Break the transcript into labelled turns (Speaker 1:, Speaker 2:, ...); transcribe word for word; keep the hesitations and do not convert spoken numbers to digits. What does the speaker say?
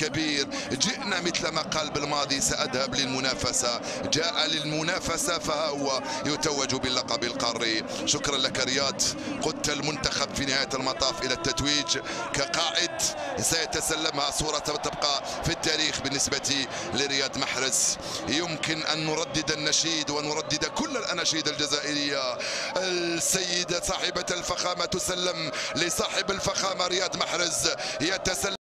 Speaker 1: كبير. جئنا مثل ما قال بالماضي سأذهب للمنافسة، جاء للمنافسة فها هو يتوج باللقب القاري. شكرا لك رياض، قدت المنتخب في نهاية المطاف إلى التتويج كقائد سيتسلمها. صورة تبقى في التاريخ بالنسبة لرياض محرز. يمكن أن نردد النشيد ونردد كل الأناشيد الجزائرية. السيدة صاحبة الفخامة تسلم لصاحب الفخامة رياض محرز، يتسلم